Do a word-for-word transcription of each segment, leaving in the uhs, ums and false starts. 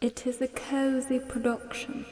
It is a cozy production.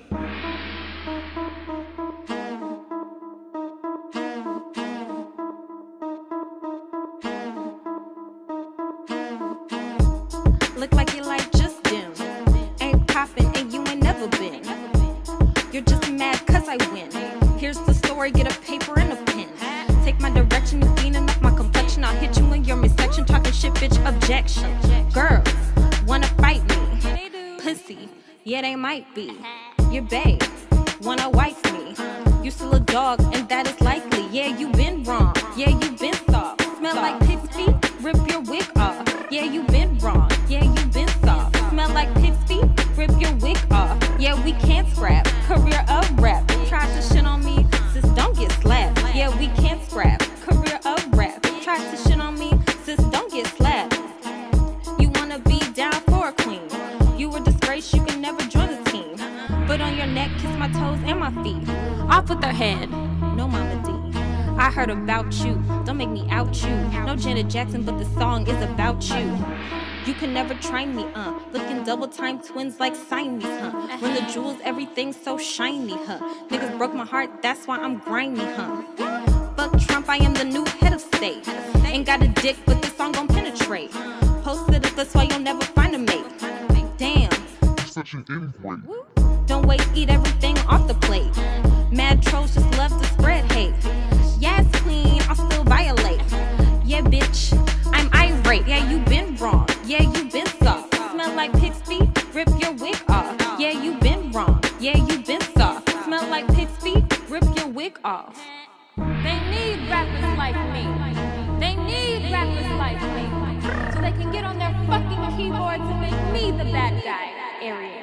Look like your light just dim. Ain't poppin' and you ain't never been. You're just mad cause I win. Here's the story, get a paper and a pen. Take my direction, you cleaning up my complexion. I'll hit you in your midsection, talking shit, bitch, objection. Girls wanna fight me. Pussy, yeah, they might be. Your babe wanna wife me. You still a dog, and that is likely. Yeah, you been wrong. Yeah, you been soft. Smell like pig's feet, rip your wig off. Yeah, you been wrong. Yeah, you been soft. Smell like pig's feet, rip your wig off. Yeah, we can't scrap. Career of rap. Tried to shit on me, sis, don't get slapped. Yeah, we can't scrap. Career of rap. Tried to shit on me, sis, don't get slapped. You wanna be down for a queen. You a disgrace, you can never join the team. Foot on your neck, kiss my toes and my feet. Off with their head, no Mama D. I heard about you, don't make me out you. No Janet Jackson, but the song is about you. You can never try me, uh looking double time twins like Siamese, huh? When the jewels, everything's so shiny, huh? Niggas broke my heart, that's why I'm grimy, huh? Fuck Trump, I am the new head of state. Ain't got a dick, but this song gon' penetrate. Posted it, that's why you'll never find a mate. Damn, such an ingrate. Don't waste, eat everything off the plate. Mad trolls just love to spread hate. Yes, queen, I'll still violate. Yeah, bitch, I'm irate. Yeah, you been wrong. Yeah, you been soft. Smell like pig's feet, rip your wig off. Yeah, you been wrong. Yeah, you been soft. Smell like pig's feet, rip your wig off. They need rappers like me. They need rappers like me. So they can get on their fucking keyboards and make me the bad guy. Ariel.